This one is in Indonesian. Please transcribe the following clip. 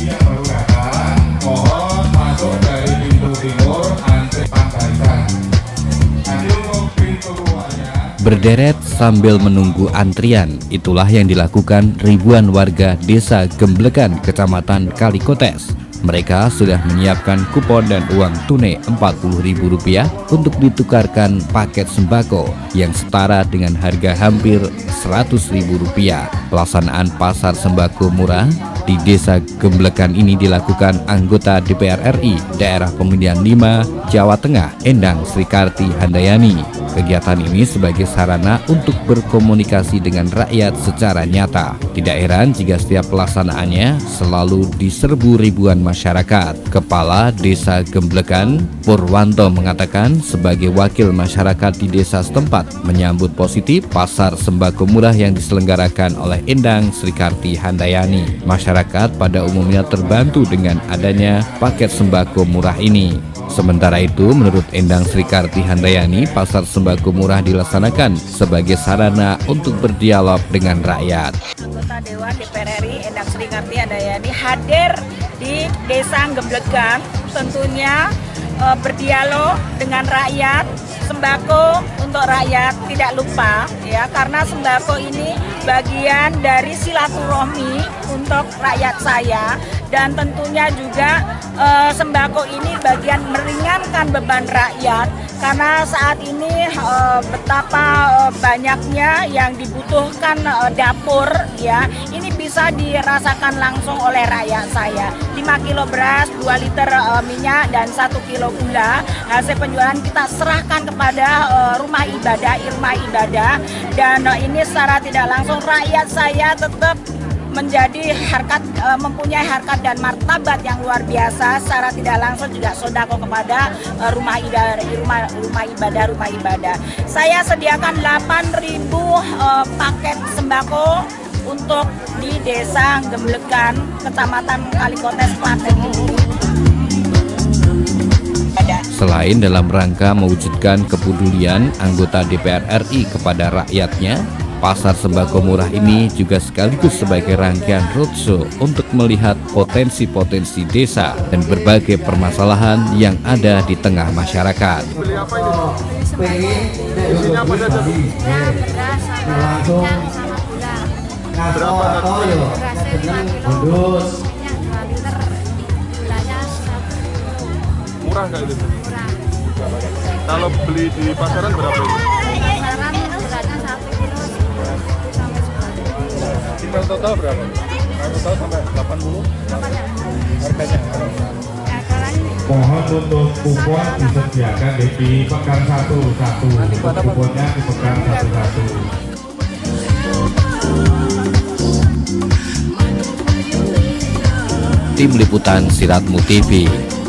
Yang baru datang, mohon masuk dari pintu timur, antri Panggaitan. Nanti untuk pintu keluarnya. Berderet sambil menunggu antrian, itulah yang dilakukan ribuan warga Desa Gemblekan, Kecamatan Kalikotes. Mereka sudah menyiapkan kupon dan uang tunai Rp40.000 untuk ditukarkan paket sembako yang setara dengan harga hampir Rp100.000. Pelaksanaan pasar sembako murah di Desa Gemblekan ini dilakukan anggota DPR RI Daerah Pemilihan 5 Jawa Tengah, Endang Srikarti Handayani. Kegiatan ini sebagai sarana untuk berkomunikasi dengan rakyat secara nyata. Tidak heran jika setiap pelaksanaannya selalu diserbu ribuan masyarakat. Kepala Desa Gemblekan, Purwanto, mengatakan sebagai wakil masyarakat di desa setempat menyambut positif pasar sembako murah yang diselenggarakan oleh Endang Srikarti Handayani. Masyarakat pada umumnya terbantu dengan adanya paket sembako murah ini. Sementara itu, menurut Endang Srikarti Handayani, pasar sembako murah dilaksanakan sebagai sarana untuk berdialog dengan rakyat. Anggota Dewan DPR RI Endang Srikarti Handayani hadir di Desa Gemblekan, tentunya berdialog dengan rakyat, sembako untuk rakyat tidak lupa ya, karena sembako ini bagian dari silaturahmi untuk rakyat saya, dan tentunya juga sembako ini bagian meringankan beban rakyat karena saat ini betapa banyaknya yang dibutuhkan dapur ya, ini bisa dirasakan langsung oleh rakyat saya. 5 kilo beras, 2 liter minyak, dan 1 kilo gula. Hasil penjualan kita serahkan kepada rumah ibadah, dan ini secara tidak langsung rakyat saya tetap menjadi mempunyai harkat dan martabat yang luar biasa. Secara tidak langsung juga sodako kepada rumah ibadah. Saya sediakan 8.000 paket sembako untuk di Desa Gemblekan, Kecamatan Kalikotes, Klaten. Selain dalam rangka mewujudkan kepedulian anggota DPR RI kepada rakyatnya, pasar sembako murah ini juga sekaligus sebagai rangkaian roadshow untuk melihat potensi-potensi desa dan berbagai permasalahan yang ada di tengah masyarakat. Beli apa ini? Isinya apa saja? Beras sama minyak sama gula. Berapa harganya? Berasnya 5 kilo, minyak 2 liter, gulanya 1 kilo. Murah nggak itu? Murah. Kalau beli di pasaran berapa ini? Pasaran gulanya 1 kilo sampai 10. Tinggal total berapa? Total sampai 80? Harganya? Mohon untuk kupon disediakan di pekan satu-satu. Kuponnya di pekan satu-satu. Tim Liputan Siratmu TV.